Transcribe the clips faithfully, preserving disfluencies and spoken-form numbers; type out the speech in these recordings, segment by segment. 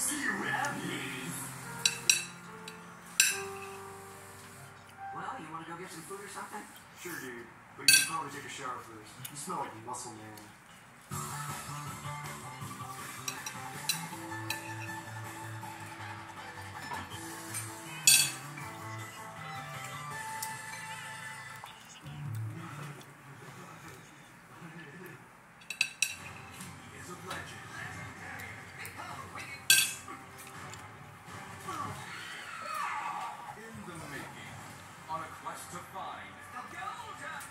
see you happy. Well, you want to go get some food or something? Sure, dude. But you should probably take a shower first. You smell like muscle man. To find the Golden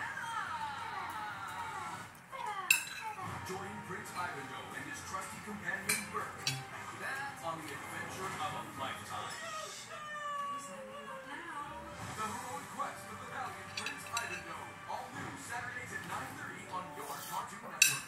Join Prince Ivanhoe and his trusty companion Burke. That's on the adventure of a lifetime. The heroic quest of the valiant Prince Ivanhoe. All new Saturdays at nine thirty on your Cartoon Network.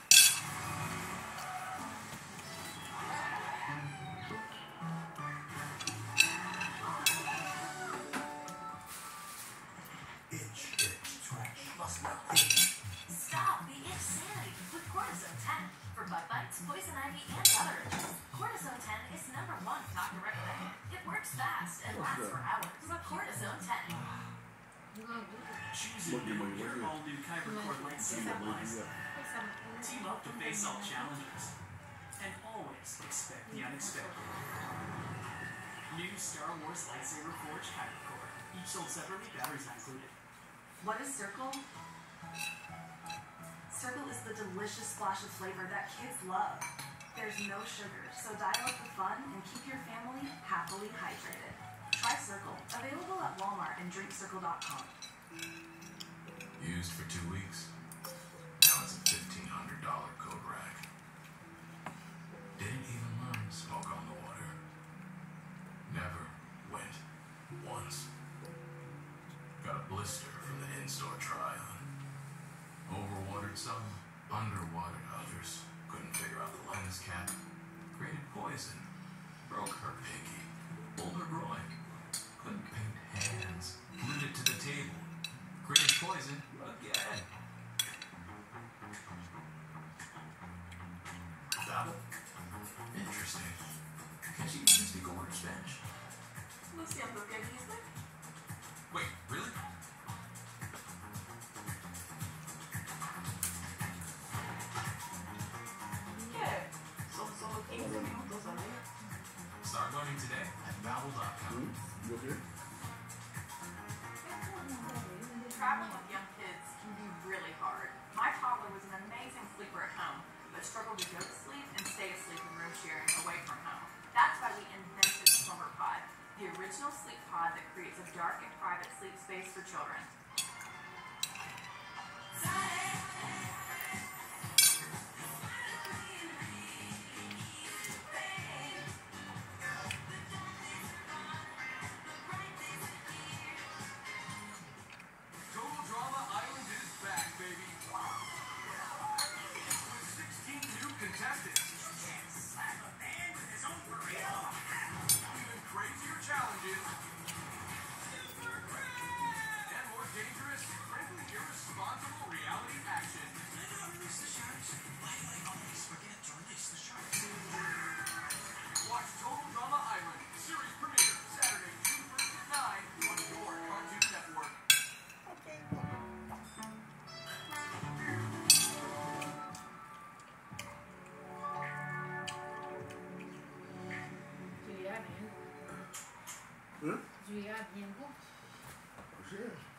Stop the insanity with Cortisone ten for bug bites, poison ivy, and other itches. Cortisone ten is number one doctor recommended. It works fast and lasts for hours. But Cortisone ten. Choosing new, your all-new Kyber Core lightsaber wisely. Team up to face all challenges. And always expect the unexpected. New Star Wars Lightsaber Forge Kyber Core. Each sold separately, batteries not included. What is Circle? Circle is the delicious splash of flavor that kids love. There's no sugar, so dial up the fun and keep your family happily hydrated. Try Circle, available at Walmart and drink circle dot com. Used for two weeks. Now it's a fifteen hundred dollar coat rack. Didn't even learn smoke on the water. Never went once. Got a blister from the in-store trial. Overwatered some, underwatered others. Couldn't figure out the lens cap. Created poison. Broke her pinky. Pulled her groin. Couldn't paint hands. Glued it to the table. Created poison again. That interesting. Can she even speak a word of Spanish? Lo siento, ¿qué dijiste? Wait, really? Start learning today at Babbel dot com. You okay? Traveling with young kids can be really hard. My toddler was an amazing sleeper at home, but struggled to go to sleep and stay asleep in room sharing away from home. That's why we invented Slumber Pod, the original sleep pod that creates a dark and private sleep space for children. Total Drama Island is back, baby. With sixteen new contestants. Even crazier challenges. And more dangerous, frankly irresponsible reality action. Watch Total Drama Island, series premiere, Saturday, June first at nine on your Cartoon Network. Hein? Julia bien beau. Sure.